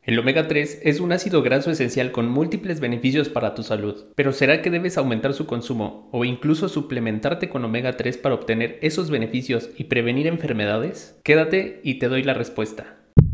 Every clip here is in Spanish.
El omega 3 es un ácido graso esencial con múltiples beneficios para tu salud, pero ¿será que debes aumentar su consumo o incluso suplementarte con omega 3 para obtener esos beneficios y prevenir enfermedades? Quédate y te doy la respuesta.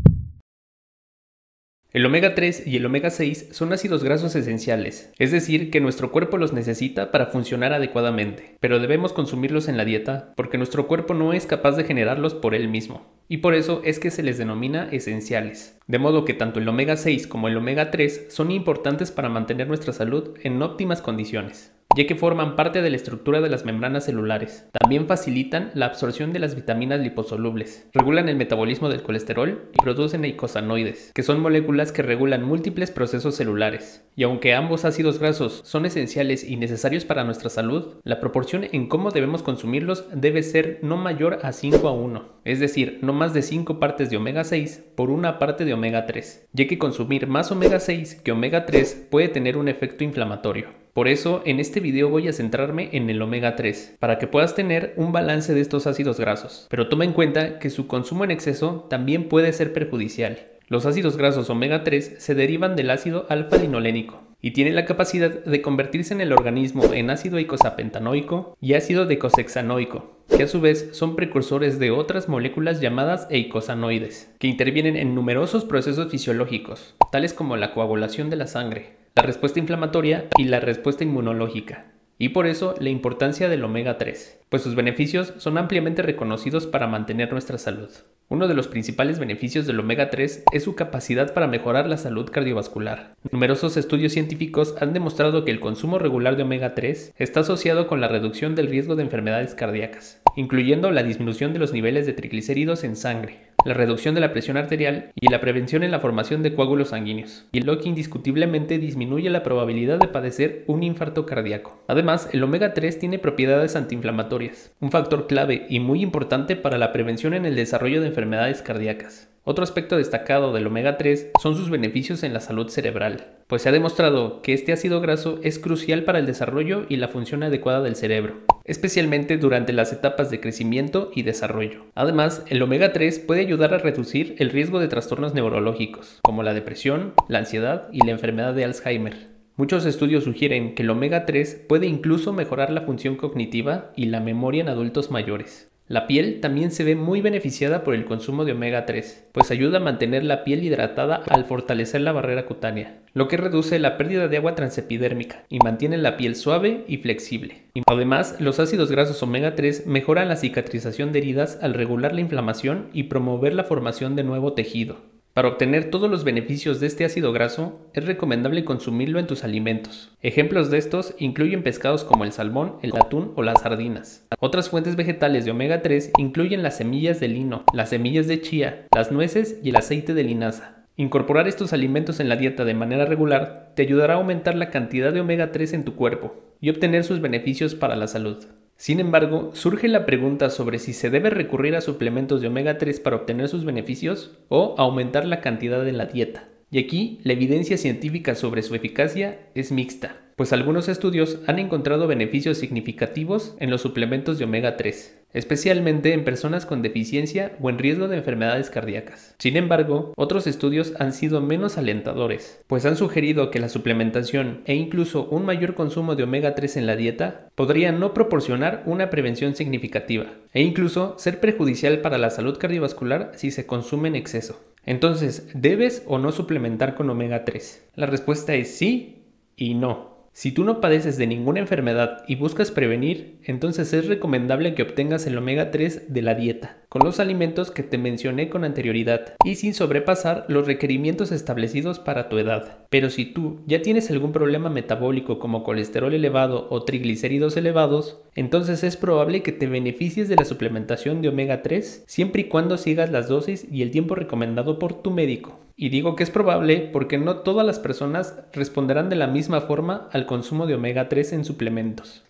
El omega 3 y el omega 6 son ácidos grasos esenciales, es decir, que nuestro cuerpo los necesita para funcionar adecuadamente, pero debemos consumirlos en la dieta porque nuestro cuerpo no es capaz de generarlos por él mismo, y por eso es que se les denomina esenciales. De modo que tanto el omega 6 como el omega 3 son importantes para mantener nuestra salud en óptimas condiciones, ya que forman parte de la estructura de las membranas celulares. También facilitan la absorción de las vitaminas liposolubles, regulan el metabolismo del colesterol y producen eicosanoides, que son moléculas que regulan múltiples procesos celulares. Y aunque ambos ácidos grasos son esenciales y necesarios para nuestra salud, la proporción en cómo debemos consumirlos debe ser no mayor a 5:1, es decir, no más de 5 partes de omega 6 por una parte de omega 3, ya que consumir más omega 6 que omega 3 puede tener un efecto inflamatorio. Por eso, en este video voy a centrarme en el omega 3, para que puedas tener un balance de estos ácidos grasos. Pero toma en cuenta que su consumo en exceso también puede ser perjudicial. Los ácidos grasos omega 3 se derivan del ácido alfa-linolénico y tienen la capacidad de convertirse en el organismo en ácido eicosapentanoico y ácido docosahexanoico, que a su vez son precursores de otras moléculas llamadas eicosanoides, que intervienen en numerosos procesos fisiológicos, tales como la coagulación de la sangre, la respuesta inflamatoria y la respuesta inmunológica. Y por eso la importancia del omega 3, pues sus beneficios son ampliamente reconocidos para mantener nuestra salud. Uno de los principales beneficios del omega 3 es su capacidad para mejorar la salud cardiovascular. Numerosos estudios científicos han demostrado que el consumo regular de omega 3 está asociado con la reducción del riesgo de enfermedades cardíacas, incluyendo la disminución de los niveles de triglicéridos en sangre, la reducción de la presión arterial y la prevención en la formación de coágulos sanguíneos, y lo que indiscutiblemente disminuye la probabilidad de padecer un infarto cardíaco. Además, el omega 3 tiene propiedades antiinflamatorias, un factor clave y muy importante para la prevención en el desarrollo de enfermedades cardíacas. Otro aspecto destacado del omega 3 son sus beneficios en la salud cerebral, pues se ha demostrado que este ácido graso es crucial para el desarrollo y la función adecuada del cerebro, especialmente durante las etapas de crecimiento y desarrollo. Además, el omega 3 puede ayudar a reducir el riesgo de trastornos neurológicos, como la depresión, la ansiedad y la enfermedad de Alzheimer. Muchos estudios sugieren que el omega 3 puede incluso mejorar la función cognitiva y la memoria en adultos mayores. La piel también se ve muy beneficiada por el consumo de omega 3, pues ayuda a mantener la piel hidratada al fortalecer la barrera cutánea, lo que reduce la pérdida de agua transepidérmica y mantiene la piel suave y flexible. Además, los ácidos grasos omega 3 mejoran la cicatrización de heridas al regular la inflamación y promover la formación de nuevo tejido. Para obtener todos los beneficios de este ácido graso, es recomendable consumirlo en tus alimentos. Ejemplos de estos incluyen pescados como el salmón, el atún o las sardinas. Otras fuentes vegetales de omega 3 incluyen las semillas de lino, las semillas de chía, las nueces y el aceite de linaza. Incorporar estos alimentos en la dieta de manera regular te ayudará a aumentar la cantidad de omega 3 en tu cuerpo y obtener sus beneficios para la salud. Sin embargo, surge la pregunta sobre si se debe recurrir a suplementos de omega 3 para obtener sus beneficios o aumentar la cantidad en la dieta. Y aquí, la evidencia científica sobre su eficacia es mixta, pues algunos estudios han encontrado beneficios significativos en los suplementos de omega 3, especialmente en personas con deficiencia o en riesgo de enfermedades cardíacas. Sin embargo, otros estudios han sido menos alentadores, pues han sugerido que la suplementación e incluso un mayor consumo de omega 3 en la dieta podría no proporcionar una prevención significativa, e incluso ser perjudicial para la salud cardiovascular si se consume en exceso. Entonces, ¿debes o no suplementar con omega 3? La respuesta es sí y no. Si tú no padeces de ninguna enfermedad y buscas prevenir, entonces es recomendable que obtengas el omega 3 de la dieta, con los alimentos que te mencioné con anterioridad y sin sobrepasar los requerimientos establecidos para tu edad. Pero si tú ya tienes algún problema metabólico como colesterol elevado o triglicéridos elevados, entonces es probable que te beneficies de la suplementación de omega 3 siempre y cuando sigas las dosis y el tiempo recomendado por tu médico. Y digo que es probable porque no todas las personas responderán de la misma forma al consumo de omega 3 en suplementos.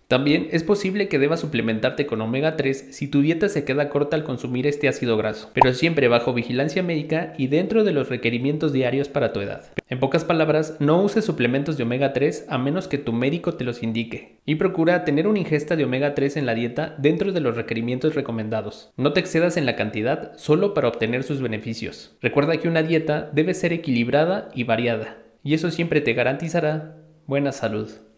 También es posible que debas suplementarte con omega 3 si tu dieta se queda corta al consumir este ácido graso, pero siempre bajo vigilancia médica y dentro de los requerimientos diarios para tu edad. En pocas palabras, no uses suplementos de omega 3 a menos que tu médico te los indique, y procura tener una ingesta de omega 3 en la dieta dentro de los requerimientos recomendados. No te excedas en la cantidad solo para obtener sus beneficios. Recuerda que una dieta debe ser equilibrada y variada, y eso siempre te garantizará buena salud.